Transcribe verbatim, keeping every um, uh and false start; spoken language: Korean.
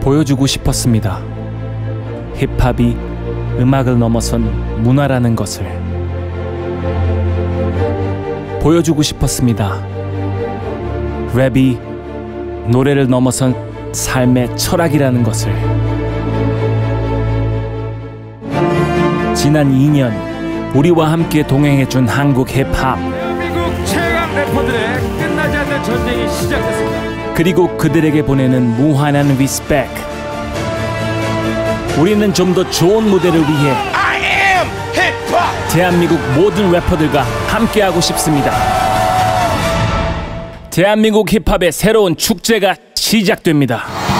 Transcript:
보여주고 싶었습니다. 힙합이 음악을 넘어선 문화라는 것을 보여주고 싶었습니다. 랩이 노래를 넘어선 삶의 철학이라는 것을. 지난 이 년 우리와 함께 동행해준 한국 힙합. 미국 최강 래퍼들의 끝나지 않는 전쟁이 시작됐습니다. 그리고 그들에게 보내는 무한한 리스펙. 우리는 좀 더 좋은 무대를 위해 I am hip-hop. 대한민국 모든 래퍼들과 함께하고 싶습니다. 대한민국 힙합의 새로운 축제가 시작됩니다.